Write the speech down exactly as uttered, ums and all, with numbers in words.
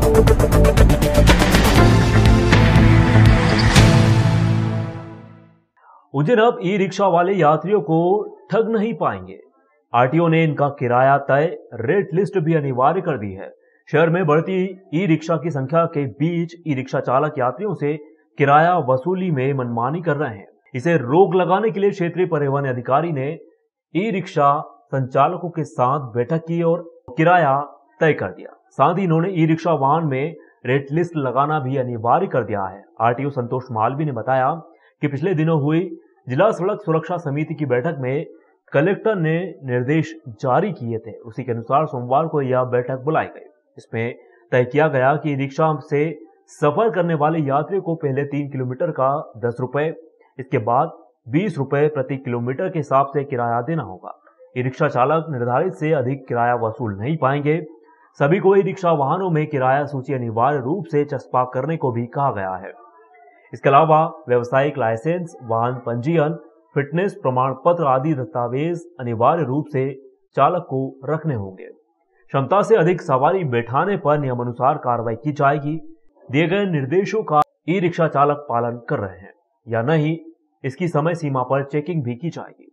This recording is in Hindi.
उज्जैन अब ई रिक्शा वाले यात्रियों को ठग नहीं पाएंगे। आरटीओ ने इनका किराया तय, रेट लिस्ट भी अनिवार्य कर दी है। शहर में बढ़ती ई रिक्शा की संख्या के बीच ई रिक्शा चालक यात्रियों से किराया वसूली में मनमानी कर रहे हैं। इसे रोक लगाने के लिए क्षेत्रीय परिवहन अधिकारी ने ई रिक्शा संचालकों के साथ बैठक की और किराया तय कर दिया। साथ ही इन्होंने ई रिक्शा वाहन में रेट लिस्ट लगाना भी अनिवार्य कर दिया है। आरटीओ संतोष मालवी ने बताया कि पिछले दिनों हुई जिला सड़क सुरक्षा समिति की बैठक में कलेक्टर ने निर्देश जारी किए थे। उसी के अनुसार सोमवार को यह बैठक बुलाई गई। इसमें तय किया गया कि रिक्शा से सफर करने वाले यात्रियों को पहले तीन किलोमीटर का दस रुपए, इसके बाद बीस रुपए प्रति किलोमीटर के हिसाब से किराया देना होगा। ई रिक्शा चालक निर्धारित से अधिक किराया वसूल नहीं पाएंगे। सभी को ई रिक्शा वाहनों में किराया सूची अनिवार्य रूप से चस्पा करने को भी कहा गया है। इसके अलावा व्यावसायिक लाइसेंस, वाहन पंजीयन, फिटनेस प्रमाण पत्र आदि दस्तावेज अनिवार्य रूप से चालक को रखने होंगे। क्षमता से अधिक सवारी बैठाने पर नियमानुसार कार्रवाई की जाएगी। दिए गए निर्देशों का ई रिक्शा चालक पालन कर रहे हैं या नहीं, इसकी समय सीमा पर चेकिंग भी की जाएगी।